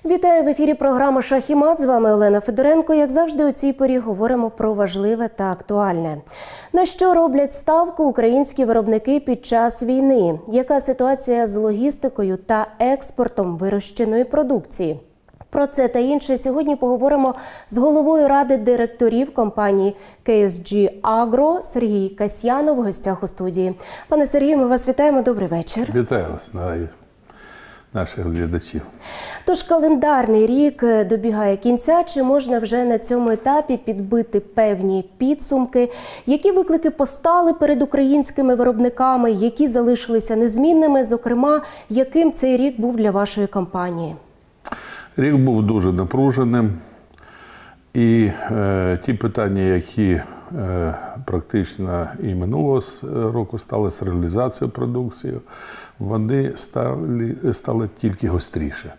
Вітаю в ефірі програми «Шах і мат». З вами Олена Федоренко. Як завжди, у цій порі говоримо про важливе та актуальне. На що роблять ставку українські виробники під час війни? Яка ситуація з логістикою та експортом вирощеної продукції? Про це та інше сьогодні поговоримо з головою ради директорів компанії KSG Agro Сергій Касьянов в гостях у студії. Пане Сергію, ми вас вітаємо. Добрий вечір. Вітаю вас, наших глядачів. Тож календарний рік добігає кінця. Чи можна вже на цьому етапі підбити певні підсумки? Які виклики постали перед українськими виробниками, які залишилися незмінними? Зокрема, яким цей рік був для вашої компанії? Рік був дуже напруженим. І ті питання, які практично і минулого року стали з реалізацією продукції, вони стали тільки гостріше.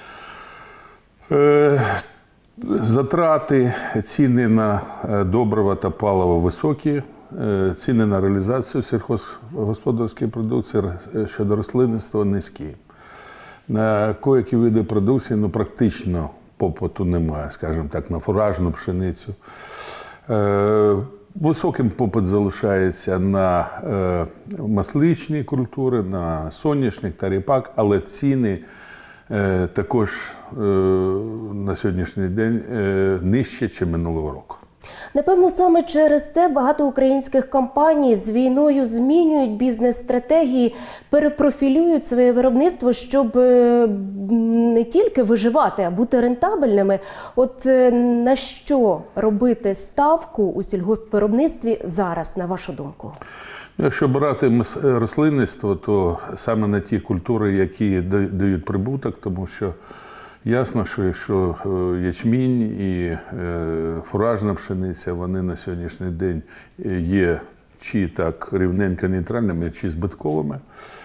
Затрати, ціни на добрива та паливо високі, ціни на реалізацію сільськогосподарської продукції щодо рослинництва низькі. На деякі види продукції практично попиту немає, скажімо так, на фуражну пшеницю. Високим попит залишається на масличні культури, на соняшник та ріпак, але ціни також на сьогоднішній день нижче, ніж минулого року. Напевно, саме через це багато українських компаній з війною змінюють бізнес-стратегії, перепрофілюють своє виробництво, щоб не тільки виживати, а бути рентабельними. От на що робити ставку у сільгоспвиробництві зараз, на вашу думку? Якщо брати рослинництво, то саме на ті культури, які дають прибуток, тому що ясно, що якщо ячмінь і фуражна пшениця, вони на сьогоднішній день є чи так рівненько нейтральними, чи збитковими.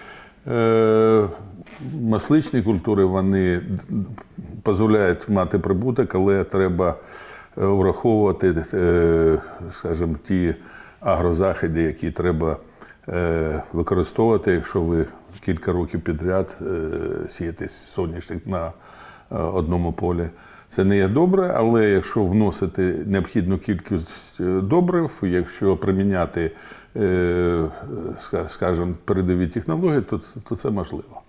Масличні культури, вони дозволяють мати прибуток, але треба враховувати, скажімо, ті агрозаходи, які треба використовувати, якщо ви кілька років підряд сієте соняшник на одному полі. Це не є добре, але якщо вносити необхідну кількість добрив, якщо приміняти, скажімо, передові технології, то це можливо.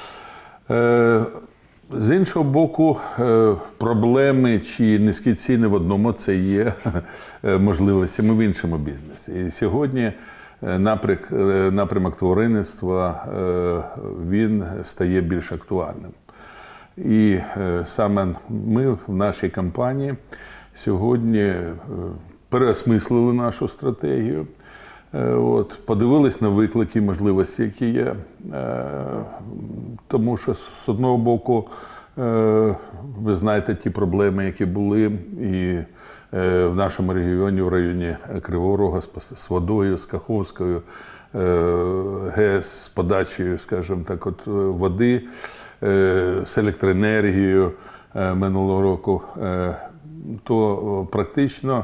З іншого боку, проблеми чи низькі ціни в одному – це є можливостями в іншому бізнесі. І сьогодні напрямок тваринництва, він стає більш актуальним. І саме ми в нашій компанії сьогодні переосмислили нашу стратегію, подивились на виклики, можливості, які є. Тому що, з одного боку, ви знаєте ті проблеми, які були і в нашому регіоні, в районі Кривого Рога, з водою, з Каховською, ГЕС, з подачею, скажімо так, води, з електроенергією минулого року, то практично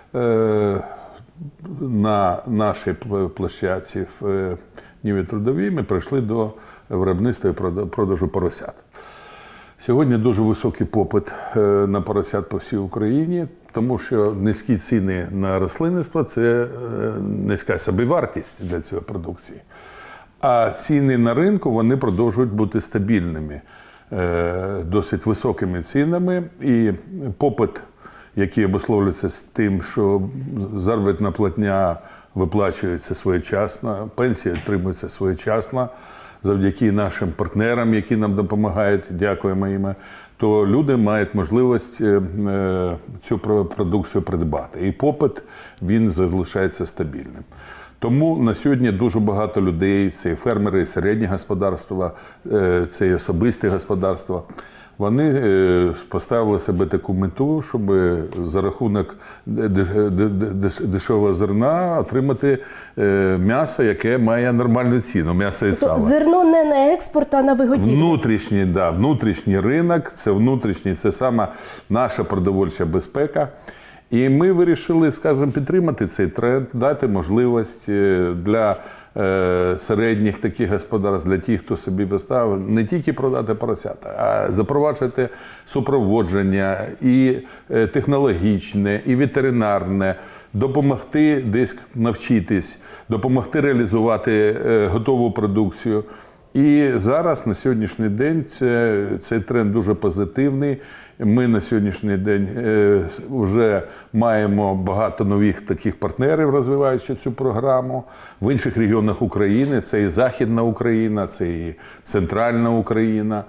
на нашій площадці в Ніві Трудовій ми прийшли до виробництва і продажу поросят. Сьогодні дуже високий попит на поросят по всій Україні, тому що низькі ціни на рослинництво – це низька собівартість для цієї продукції. А ціни на ринку, вони продовжують бути стабільними, досить високими цінами. І попит, який обусловлюється з тим, що заробітна платня виплачується своєчасно, пенсії отримуються своєчасно, завдяки нашим партнерам, які нам допомагають, дякуємо їм, то люди мають можливість цю продукцію придбати. І попит, він залишається стабільним. Тому на сьогодні дуже багато людей, це і фермери, і середні господарства, це і особисті господарства, вони поставили себе таку мету, щоб за рахунок дешевого зерна отримати м'ясо, яке має нормальну ціну, м'ясо і сало. Зерно не на експорт, а на виготівлю. Внутрішній ринок, це саме наша продовольча безпека. І ми вирішили, скажімо, підтримати цей тренд, дати можливість для середніх таких господарств, для тих, хто собі поставив, не тільки продати поросята, а запроваджувати супроводження і технологічне, і ветеринарне, допомогти десь навчитись, допомогти реалізувати готову продукцію. І зараз, на сьогоднішній день, цей тренд дуже позитивний. Ми на сьогоднішній день вже маємо багато нових таких партнерів, розвиваючи цю програму. В інших регіонах України, це і Західна Україна, це і Центральна Україна.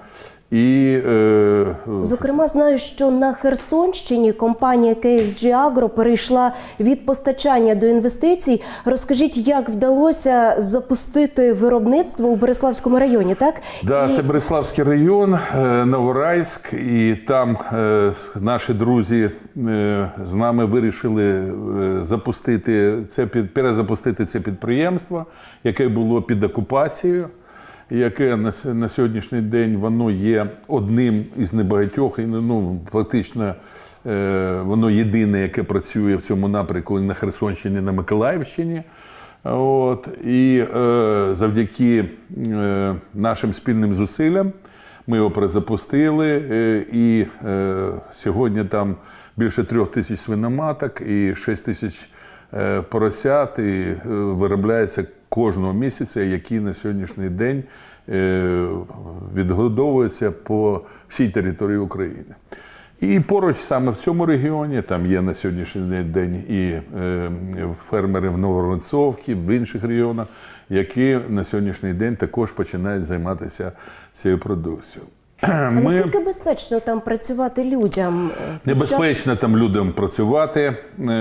Зокрема, знаю, що на Херсонщині компанія KSG Agro перейшла від постачання до інвестицій. Розкажіть, як вдалося запустити виробництво у Бериславському районі, так? Так, це Бериславський район, Новорайськ, і там наші друзі з нами вирішили перезапустити це підприємство, яке було під окупацією. Яке на сьогоднішній день воно є одним із небагатьох, фактично воно єдине, яке працює в цьому напрямку на Херсонщині, на Миколаївщині. І завдяки нашим спільним зусиллям ми його перезапустили, і сьогодні там більше 3000 свиноматок і 6000 поросят, і виробляється кожного місяця, які на сьогоднішній день відгодовуються по всій території України. І поруч саме в цьому регіоні, там є на сьогоднішній день і фермери в Нововоронцовці, в інших регіонах, які на сьогоднішній день також починають займатися цією продукцією. А наскільки безпечно там працювати людям? Небезпечно там людям працювати,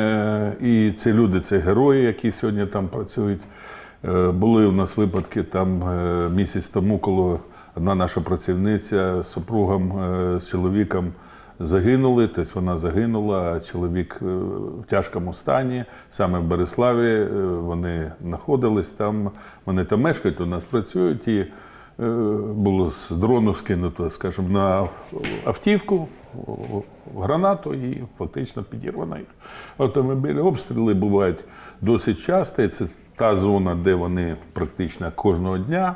і ці люди – це герої, які сьогодні там працюють. Були у нас випадки там місяць тому, коли одна наша працівниця з супругом, з чоловіком загинули, тобто вона загинула, а чоловік в тяжкому стані, саме в Бериславі, вони знаходились там, вони там мешкають, у нас працюють, і було з дрону скинуто, скажімо, на автівку, гранату і фактично підірвано їх. Автомобілі, обстріли бувають досить часто, і це та зона, де вони практично кожного дня.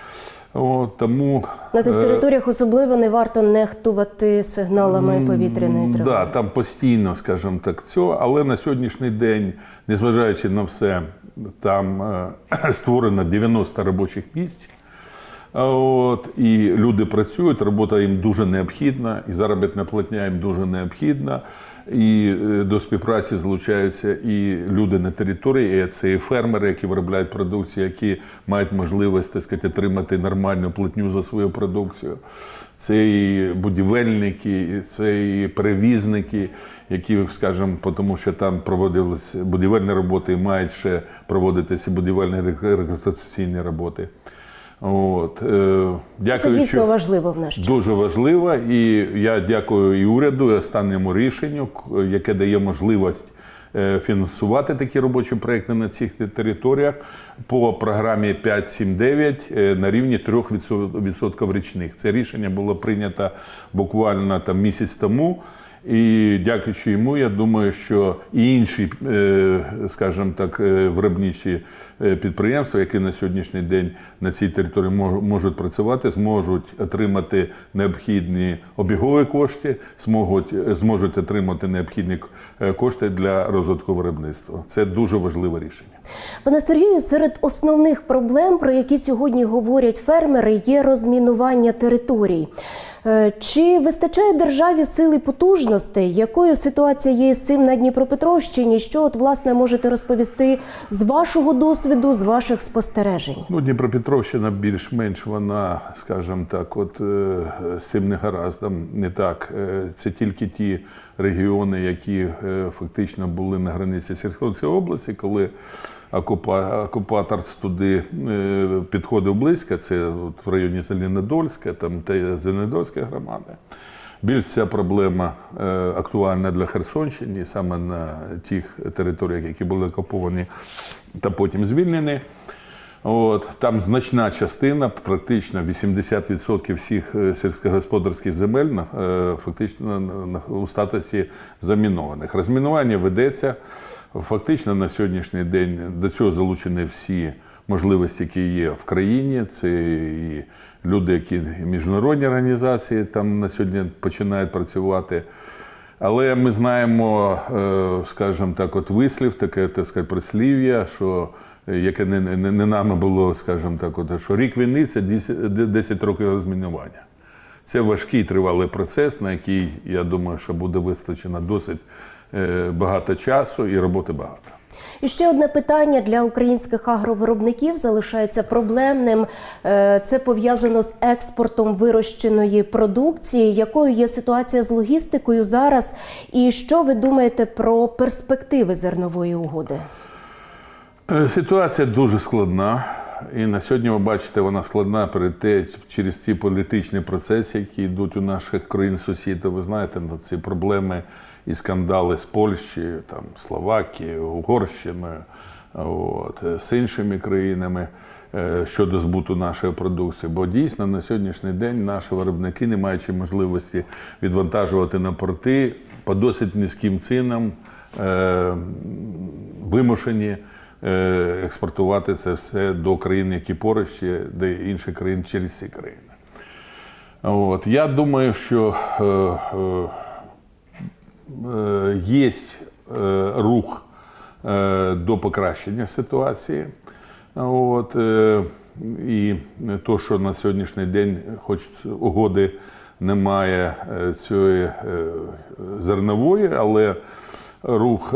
Тому на тих територіях особливо не варто нехтувати сигналами повітряної тривоги. Так, там постійно, скажімо так, цього, але на сьогоднішній день, незважаючи на все, там створено 90 робочих місць. І люди працюють, робота їм дуже необхідна, і заробітна платня їм дуже необхідна, і до співпраці залучаються і люди на території, і це і фермери, які виробляють продукцію, які мають можливість, так сказати, отримати нормальну платню за свою продукцію. Це і будівельники, це і перевізники, які, скажімо, тому що там проводились будівельні роботи, і мають ще проводитися будівельні реконструкційні роботи. Це дійсно важливо в наш час. Дуже важливо, і я дякую і уряду, і останньому рішенню, яке дає можливість фінансувати такі робочі проекти на цих територіях по програмі 5-7-9 на рівні 3% річних. Це рішення було прийнято буквально там місяць тому. І дякуючи йому, я думаю, що і інші, скажімо так, виробничі підприємства, які на сьогоднішній день на цій території можуть працювати, зможуть отримати необхідні обігові кошти, зможуть отримати необхідні кошти для розвитку виробництва. Це дуже важливе рішення. Пане Сергію, серед основних проблем, про які сьогодні говорять фермери, є розмінування територій. Чи вистачає державі сили потужностей? Якою ситуація є з цим на Дніпропетровщині? Що, власне, можете розповісти з вашого досвіду, з ваших спостережень? Дніпропетровщина більш-менш вона, скажімо так, з цим не гаразд, не так. Це тільки ті регіони, які фактично були на границі Херсонської області, коли окупатор туди підходив близько, це в районі Зеленодольська, там Зеленодольська громада. Більш ця проблема актуальна для Херсонщини, саме на тих територіях, які були окуповані та потім звільнені. Там значна частина, практично 80% всіх сільськогосподарських земель фактично у статусі замінованих. Розмінування ведеться. Фактично на сьогоднішній день до цього залучені всі можливості, які є в країні. Це і люди, які міжнародні організації там на сьогодні починають працювати. Але ми знаємо, скажімо так, от вислів, таке, так сказати, прислів'я, що яке не нами було, скажімо так, от, що рік війни – це 10 років розмінування. Це важкий тривалий процес, на який, я думаю, що буде вистачено досить багато часу і роботи багато. І ще одне питання для українських агровиробників залишається проблемним. Це пов'язано з експортом вирощеної продукції. Якою є ситуація з логістикою зараз? І що ви думаєте про перспективи зернової угоди? Ситуація дуже складна. І на сьогодні, ви бачите, вона складна через ті політичні процеси, які йдуть у наших країн-сусідів. Ви знаєте, ці проблеми і скандали з Польщею, там, Словакією, Угорщиною, з іншими країнами щодо збуту нашої продукції. Бо дійсно на сьогоднішній день наші виробники, не маючи можливості відвантажувати на порти, по досить низьким цінам вимушені експортувати це все до країн, які поруч, до інших країн через ці країни. Я думаю, що є рух до покращення ситуації. І то, що на сьогоднішній день, хоч угоди немає цієї зернової, але рух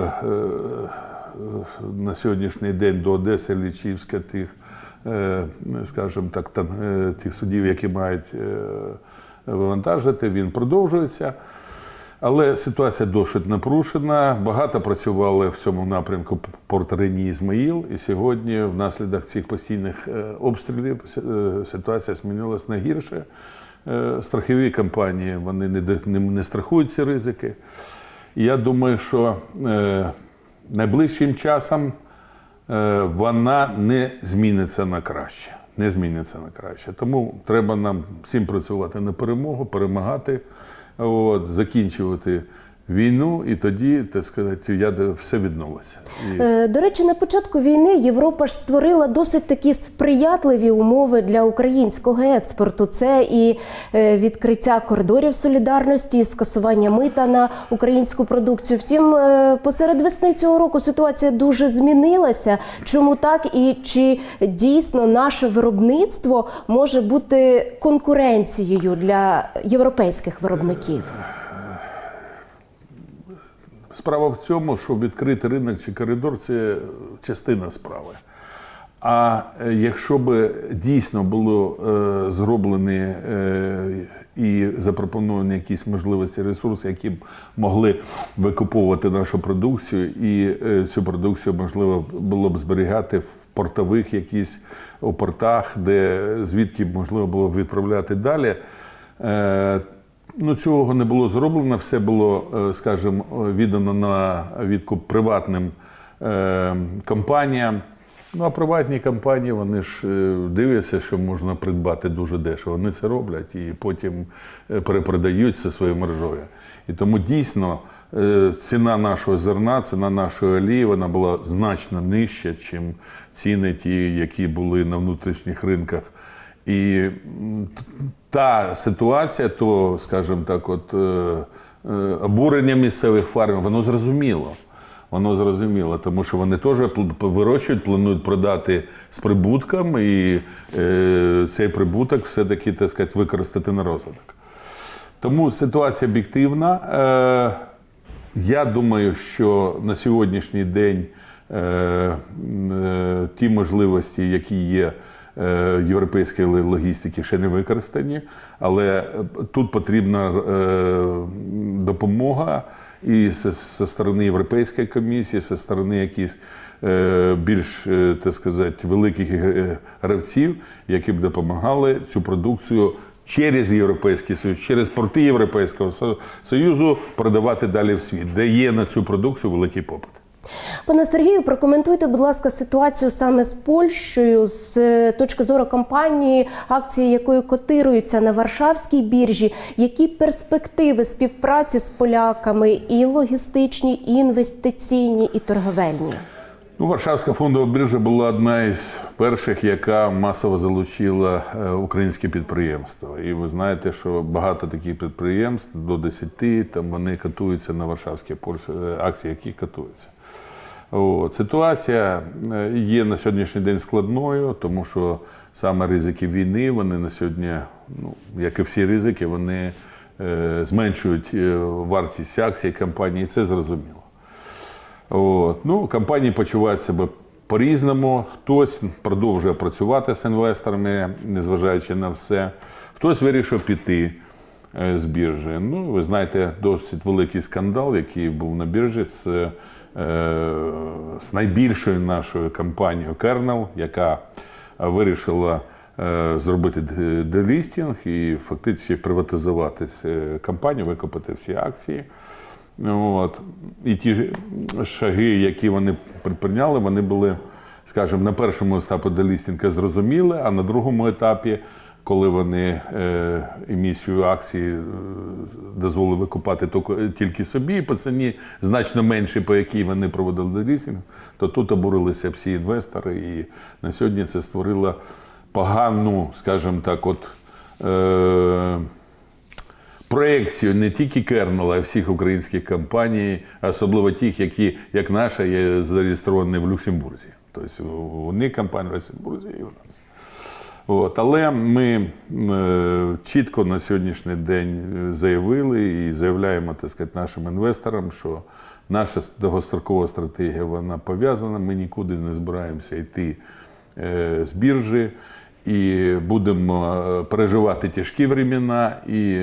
на сьогоднішній день до Одеси, Лічівська, скажімо так, тих судів, які мають вивантажити, він продовжується. Але ситуація досить напружена. Багато працювали в цьому напрямку порт Рені, Ізмаїл. І сьогодні, внаслідок цих постійних обстрілів, ситуація змінилась на гірше. Страхові компанії, вони не страхують ці ризики. І я думаю, що найближчим часом вона не зміниться на краще. Не зміниться на краще. Тому треба нам всім працювати на перемогу, перемагати, закінчувати війну, і тоді, так сказати, все відновиться. До речі, на початку війни Європа ж створила досить такі сприятливі умови для українського експорту. Це і відкриття коридорів солідарності, і скасування мита на українську продукцію. Втім, посеред весни цього року ситуація дуже змінилася. Чому так? І чи дійсно наше виробництво може бути конкуренцією для європейських виробників? Справа в цьому, що відкрити ринок чи коридор – це частина справи. А якщо б дійсно було зроблені і запропоновані якісь можливості, ресурси, які б могли викуповувати нашу продукцію, і цю продукцію можливо було б зберігати в портових якісь у портах, звідки б можливо було б відправляти далі, цього не було зроблено, все було, скажімо, віддано на відкуп приватним компаніям. А приватні компанії, вони ж дивляться, що можна придбати дуже дешево. Вони це роблять і потім перепродають зі своєю мережою. І тому дійсно ціна нашого зерна, ціна нашої олії, вона була значно нижча, ніж ціни ті, які були на внутрішніх ринках. І та ситуація, то, скажімо так, обурення місцевих фермерів, воно зрозуміло. Воно зрозуміло, тому що вони теж вирощують, планують продати з прибутком, і цей прибуток все-таки, так сказати, використати на розвиток. Тому ситуація об'єктивна. Я думаю, що на сьогоднішній день ті можливості, які є європейської логістики, ще не використані, але тут потрібна допомога і зі сторони Європейської комісії, зі сторони якихось більш, так сказати, великих гравців, які б допомагали цю продукцію через Європейський Союз, через порти Європейського Союзу продавати далі в світ, де є на цю продукцію великий попит. Пане Сергію, прокоментуйте, будь ласка, ситуацію саме з Польщею з точки зору компанії, акції якої котируються на Варшавській біржі. Які перспективи співпраці з поляками і логістичні, і інвестиційні, і торговельні? Варшавська фондова біржа була одна із перших, яка масово залучила українські підприємства. І ви знаєте, що багато таких підприємств, до 10, там вони котуються на Варшавській акції, які котуються. Ситуація є на сьогоднішній день складною, тому що саме ризики війни, вони на сьогодні, як і всі ризики, вони зменшують вартість акцій компанії, і це зрозуміло. Компанії почувають себе по-різному. Хтось продовжує працювати з інвесторами, незважаючи на все. Хтось вирішив піти з біржі. Ви знаєте, досить великий скандал, який був на біржі з найбільшою нашою компанією Kernel, яка вирішила зробити делістінг і фактично приватизувати компанію, викупити всі акції. І ті шаги, які вони прийняли, вони були, скажімо, на першому етапі делістінга зрозуміли, а на другому етапі, коли вони емісію акцій дозволили викупати тільки собі, по ціні значно меншій, по якій вони проводили делістінг, то тут обурилися всі інвестори, і на сьогодні це створило погану, скажімо так, проекцію не тільки Kernel, а й всіх українських компаній, особливо тих, які, як наша, є зареєстровані в Люксембурзі. Тобто у них компанія в Люксембурзі і у нас. Але ми чітко на сьогоднішній день заявили і заявляємо, так сказати, нашим інвесторам, що наша довгострокова стратегія, вона пов'язана, ми нікуди не збираємося йти з біржі. І будемо переживати тяжкі времена, і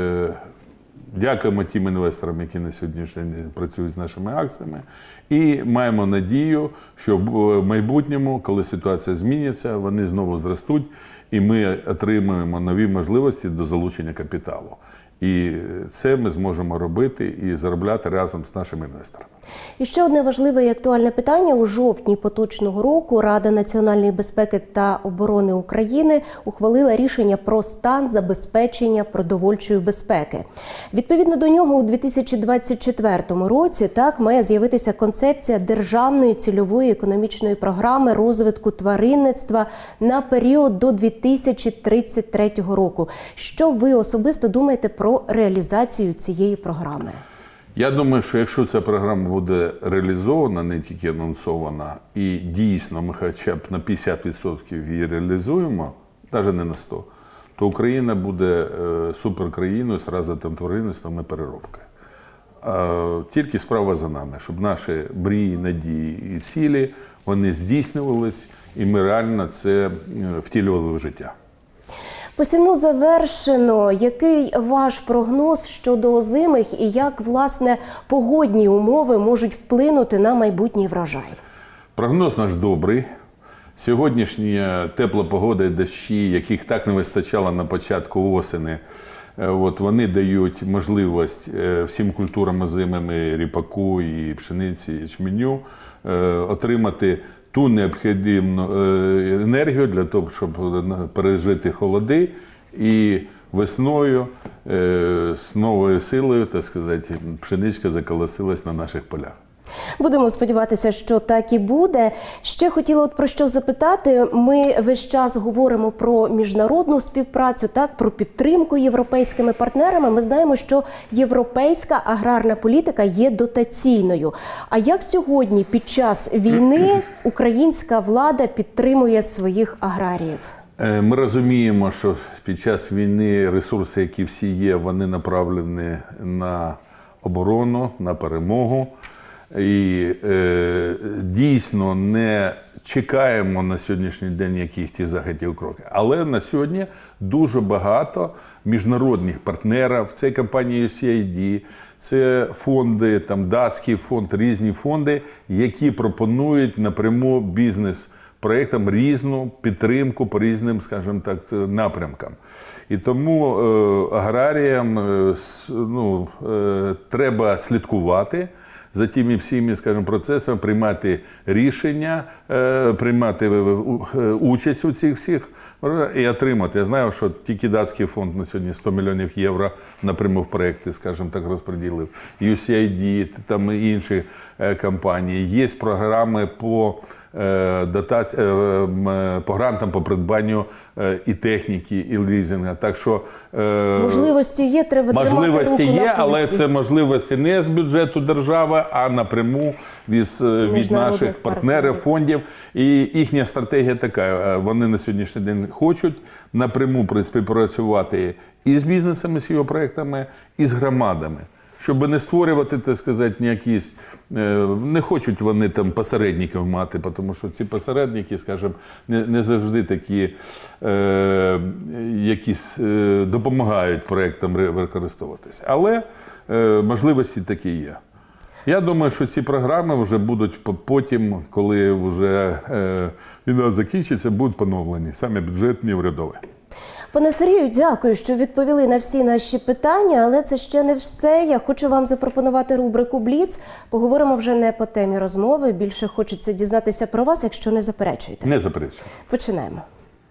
дякуємо тим інвесторам, які на сьогоднішній день працюють з нашими акціями. І маємо надію, що в майбутньому, коли ситуація зміниться, вони знову зростуть, і ми отримаємо нові можливості до залучення капіталу. І це ми зможемо робити і заробляти разом з нашими інвесторами. І ще одне важливе і актуальне питання. У жовтні поточного року Рада національної безпеки та оборони України ухвалила рішення про стан забезпечення продовольчої безпеки. Відповідно до нього у 2024 році має з'явитися концепція державної цільової економічної програми розвитку тваринництва на період до 2033 року. Що ви особисто думаєте про реалізацію цієї програми? Я думаю, що якщо ця програма буде реалізована, не тільки анонсована, і дійсно ми хоча б на 50% її реалізуємо, навіть не на 100%, то Україна буде суперкраїною з розвитим тваринництвом і переробкою. Тільки справа за нами, щоб наші мрії, надії і цілі, вони здійснювались, і ми реально це втілювали в життя. Посівну завершено. Який ваш прогноз щодо озимих і як, власне, погодні умови можуть вплинути на майбутній врожай? Прогноз наш добрий. Сьогоднішня тепла погода і дощі, яких так не вистачало на початку осені, вони дають можливість всім культурам озимим, і ріпаку, і пшениці, і ячменю отримати ту необхідну енергію для того, щоб пережити холоди, і весною з новою силою, так сказати, пшеничка заколосилась на наших полях. Будемо сподіватися, що так і буде. Ще хотіла про що запитати. Ми весь час говоримо про міжнародну співпрацю, про підтримку європейськими партнерами. Ми знаємо, що європейська аграрна політика є дотаційною. А як сьогодні під час війни українська влада підтримує своїх аграріїв? Ми розуміємо, що під час війни ресурси, які всі є, вони направлені на оборону, на перемогу. І дійсно не чекаємо на сьогоднішній день яких заходів кроків. Але на сьогодні дуже багато міжнародних партнерів. Це компанія USAID, це фонди, датський фонд, різні фонди, які пропонують напряму бізнес-проєктам різну підтримку по різним, скажімо так, напрямкам. І тому аграріям треба слідкувати за тими всіми, скажімо, процесами, приймати рішення, приймати участь у цих всіх і отримати. Я знаю, що тільки датський фонд на сьогодні 100 мільйонів євро напряму в проекти, скажімо так, розподілив. USAID, там і інші компанії. Є програми по по грантам по придбанню і техніки, і лізинга. Так що можливості є, треба тримати руку на пульсі. Можливості є, але це можливості не з бюджету держави, а напряму від наших партнерів, фондів. І їхня стратегія така. Вони на сьогоднішній день хочуть напряму співпрацювати і з бізнесами, з його проєктами, і з громадами. Щоб не створювати, так сказати, ніякісь, не хочуть вони там посередників мати, тому що ці посередники, скажімо, не завжди такі, якісь допомагають проєктам використовуватися. Але можливості такі є. Я думаю, що ці програми вже будуть потім, коли вже війна закінчиться, будуть поновлені, саме бюджетні, урядові. Пане Сергію, дякую, що відповіли на всі наші питання, але це ще не все. Я хочу вам запропонувати рубрику «Бліц». Поговоримо вже не по темі розмови, більше хочеться дізнатися про вас, якщо не заперечуєте. Не заперечую. Починаємо.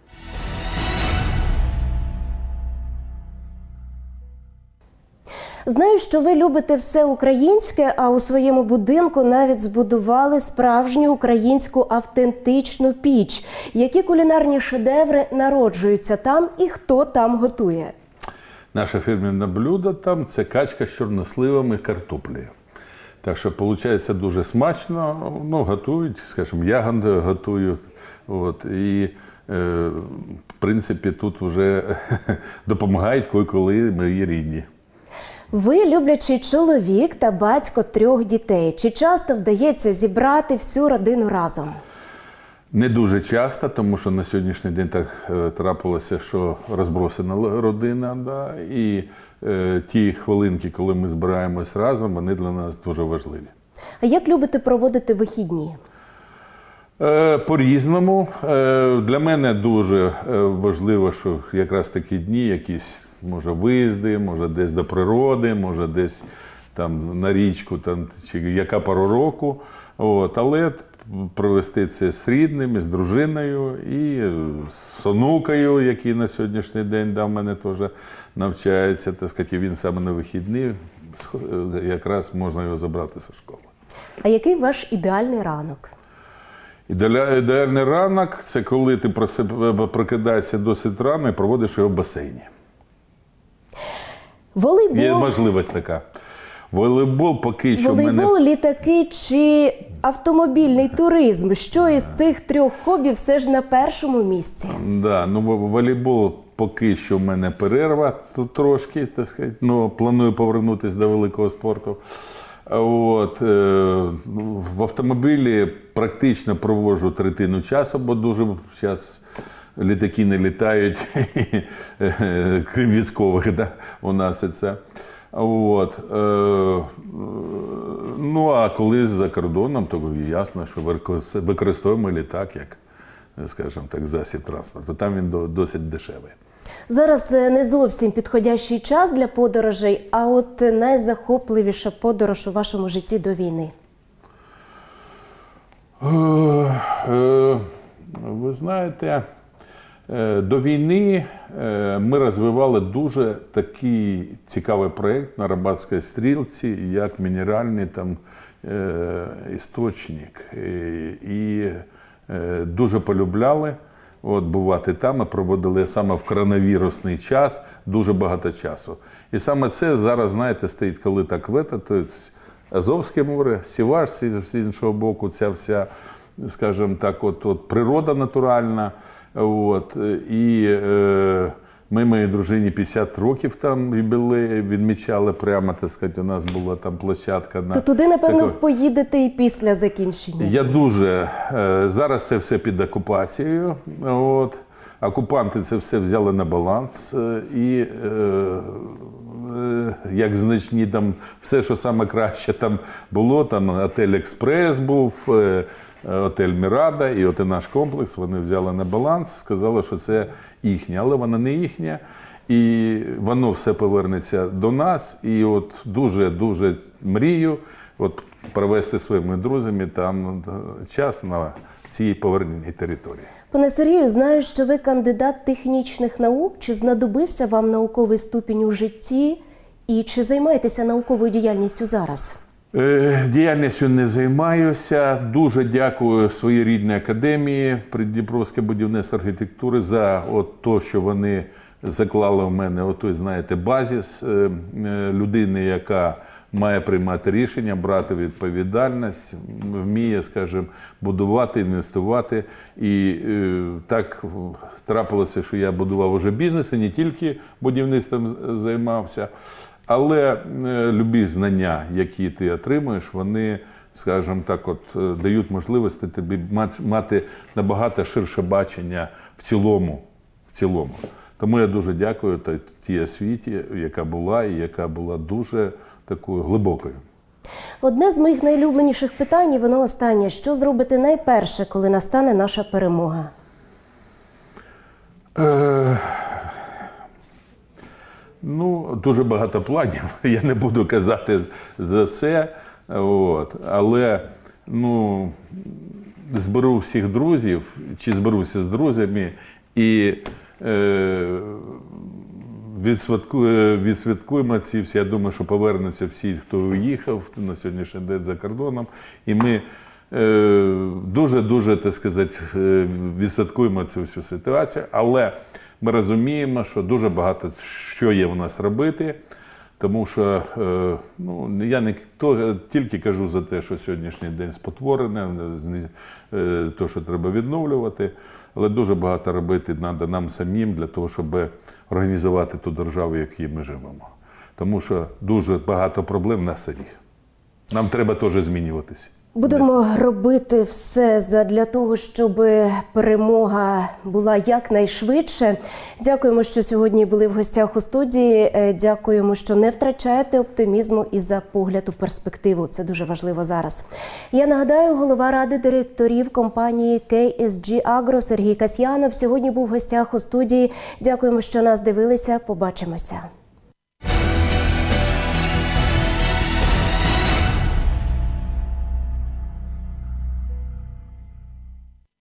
Знаю, що ви любите все українське, а у своєму будинку навіть збудували справжню українську автентичну піч. Які кулінарні шедеври народжуються там і хто там готує? Наше фірменне блюдо там – це качка з чорносливами і картоплею. Так що, виходить, дуже смачно. Готують, скажімо, ягоди готують. І, в принципі, тут вже допомагають коли мої рідні. Ви люблячий чоловік та батько 3 дітей. Чи часто вдається зібрати всю родину разом? Не дуже часто, тому що на сьогоднішній день так трапилося, що розбросана родина. Да, і ті хвилинки, коли ми збираємось разом, вони для нас дуже важливі. А як любите проводити вихідні? По-різному. Для мене дуже важливо, що якраз такі дні якісь, може, виїзди, може, десь до природи, може, десь там на річку, там, чи яка пора року. Але провести це з рідними, з дружиною і з онукою, який на сьогоднішній день в мене теж навчається. Так сказати, він саме на вихідні, якраз можна його забрати зі школи. А який ваш ідеальний ранок? Ідеальний ранок – це коли ти прокидаєшся досить рано і проводиш його в басейні. Волейбол. Є можливість така. Волейбол поки що Волейбол, літаки чи автомобільний туризм? Що із цих 3 хобі все ж на першому місці? Да, волейбол поки що в мене перерва трошки, так сказати. Планую повернутися до великого спорту. В автомобілі практично проводжу третину часу, бо дуже зараз літаки не літають, крім військових, да, у нас це. А коли за кордоном, то ясно, що використовуємо літак як, скажімо так, засіб транспорту. Там він досить дешевий. Зараз не зовсім підходящий час для подорожей, а от найзахопливіша подорож у вашому житті до війни? Ви знаєте, до війни ми розвивали дуже такий цікавий проєкт на Арабатській стрілці, як мінеральний там істочник. І дуже полюбляли бувати там. Ми проводили саме в коронавірусний час дуже багато часу. І саме це зараз, знаєте, стоїть, коли так тобто Азовське море, Сіваш з іншого боку, ця вся, скажімо так, природа натуральна. І ми моїй дружині 50 років там відмічали прямо, так сказати, у нас була там площадка. То туди, напевно, поїдете і після закінчення? Я дуже. Зараз це все під окупацією. Окупанти це все взяли на баланс. І як значні там, все, що саме краще там було, там готель «Експрес» був, готель «Мірада» і наш комплекс, вони взяли на баланс, сказали, що це їхнє, але воно не їхнє, і воно все повернеться до нас, і дуже-дуже мрію, от провести своїми друзями там час на цій поверненій території. Пане Сергію, знаю, що ви кандидат технічних наук. Чи знадобився вам науковий ступінь у житті? І чи займаєтеся науковою діяльністю зараз? Діяльністю не займаюся. Дуже дякую своїй рідній академії Придніпровське будівництво архітектури за те, що вони заклали в мене отой, знаєте, базис людини, яка має приймати рішення, брати відповідальність, вміє, скажімо, будувати, інвестувати. І так трапилося, що я будував уже бізнес, і не тільки будівництвом займався. Але любі знання, які ти отримуєш, вони, скажімо так, дають можливості тобі мати набагато ширше бачення в цілому. Тому я дуже дякую тій освіті, яка була, і яка була дуже такою глибокою. Одне з моїх найулюбленіших питань, і воно останнє. Що зробите найперше, коли настане наша перемога? Дуже багато планів, я не буду казати за це, але зберу всіх друзів, чи зберуся з друзями і відсвяткуємо ці всі. Я думаю, що повернуться всі, хто уїхав на сьогоднішній день за кордоном, і ми дуже, так сказати, відсвяткуємо цю всю ситуацію, але ми розуміємо, що дуже багато що є у нас робити, тому що я не тільки кажу за те, що сьогоднішній день спотворене, те, що треба відновлювати, але дуже багато робити треба нам самим для того, щоб організувати ту державу, в якій ми живемо. Тому що дуже багато проблем в нас самих. Нам треба теж змінюватися. Будемо робити все для того, щоб перемога була якнайшвидше. Дякуємо, що сьогодні були в гостях у студії. Дякуємо, що не втрачаєте оптимізму і за погляд у перспективу. Це дуже важливо зараз. Я нагадаю, голова ради директорів компанії KSG Agro Сергій Касьянов сьогодні був в гостях у студії. Дякуємо, що нас дивилися. Побачимося.